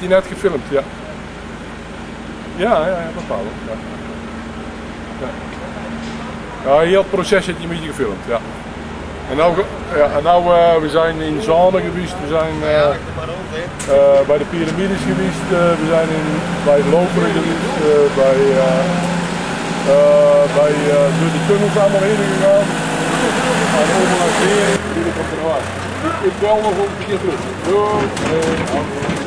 je net gefilmd, ja. Ja, bepaald. Ja. Ja, heel het proces heeft je een beetje gefilmd, ja. En nou, we zijn in Zane geweest, we zijn bij de piramides geweest, we zijn bij de Lokeren geweest, door de tunnels allemaal heen gegaan. En over naar Zee, die komt er nog aan. Ik bel nog een keer terug.